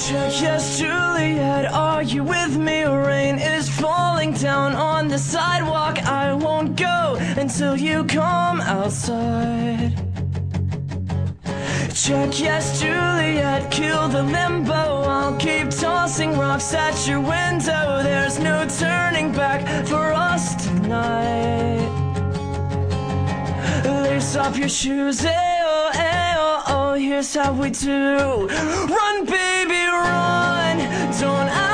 Check, yes, Juliet, are you with me? Rain is falling down on the sidewalk. I won't go until you come outside. Check, yes, Juliet, kill the limbo. I'll keep tossing rocks at your window. There's no turning back for us tonight. Lace up your shoes, ayo, ayo, oh, here's how we do. Run, baby, run, don't